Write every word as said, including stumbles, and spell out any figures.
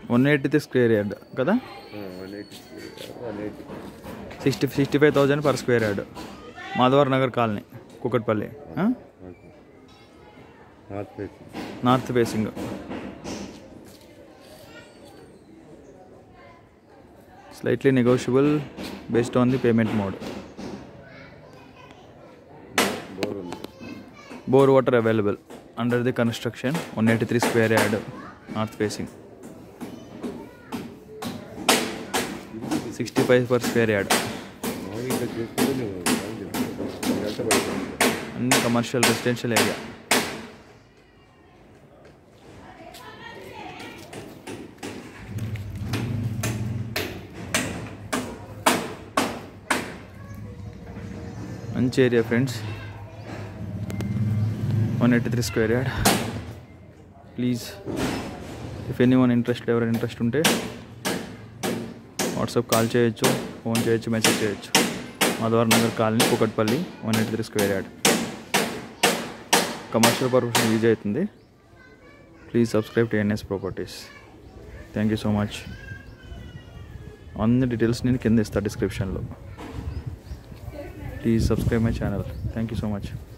One eighty three square yard కదా, sixty sixty five thousand per square yard. Madhavar Nagar colony, Kukatpally. North facing. Slightly negotiable based on the payment mode. Bore water available. Under the construction, one eighty-three square yard, north facing. sixty-five per square yard. And commercial residential area. మంచి area friends, one eighty three square yard. Please if any one interest, ఎవరైనా interest ఉంటే WhatsApp call చేయొచ్చు, phone చేయొచ్చు, message చేయొచ్చు. Madhavar Nagar colony, Kukatpally, one eighty three square yard. Commercial purpose use అవుతుంది. Please subscribe to NS properties. Thank you so much. అన్ని details నేను కింద ఇస్తాను డిస్క్రిప్షన్లో. Please subscribe my channel. Thank you so much.